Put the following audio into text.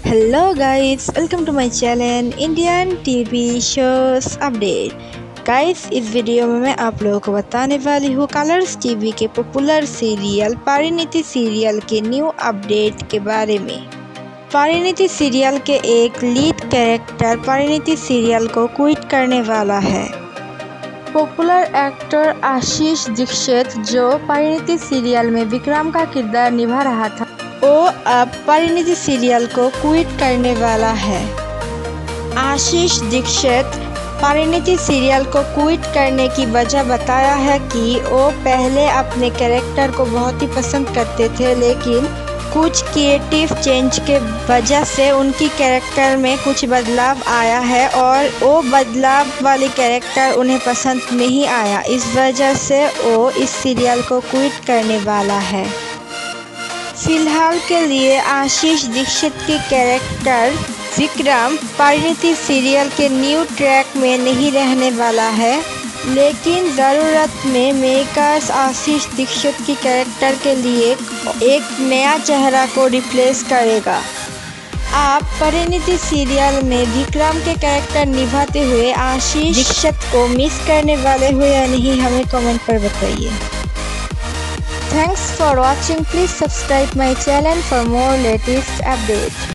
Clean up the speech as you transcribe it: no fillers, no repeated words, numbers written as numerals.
Hello guys, welcome to my channel Indian TV shows update. Guys, इस video में मैं आप लोगों को बताने वाली हूँ कलर्स टीवी के पॉपुलर सीरियल परिणीति सीरियल के न्यू अपडेट के बारे में। परिणीति सीरियल के एक लीड कैरेक्टर परिणीति सीरियल को क्विट करने वाला है। पॉपुलर एक्टर आशीष दीक्षित, जो परिणीति सीरियल में विक्रम का किरदार निभा रहा था, वो अब परिणीति सीरियल को क्विट करने वाला है। आशीष दीक्षित परिणीति सीरियल को क्विट करने की वजह बताया है कि वो पहले अपने कैरेक्टर को बहुत ही पसंद करते थे, लेकिन कुछ क्रिएटिव चेंज के वजह से उनकी कैरेक्टर में कुछ बदलाव आया है और वो बदलाव वाली कैरेक्टर उन्हें पसंद नहीं आया। इस वजह से वो इस सीरियल को क्विट करने वाला है। फिलहाल के लिए आशीष दीक्षित की कैरेक्टर विक्रम परिणीति सीरियल के न्यू ट्रैक में नहीं रहने वाला है, लेकिन ज़रूरत में मेकर्स आशीष दीक्षित की कैरेक्टर के लिए एक नया चेहरा को रिप्लेस करेगा। आप परिणीति सीरियल में विक्रम के कैरेक्टर निभाते हुए आशीष दीक्षित को मिस करने वाले हो या नहीं, हमें कमेंट पर बताइए। Thanks for watching. Please subscribe my channel for more latest updates.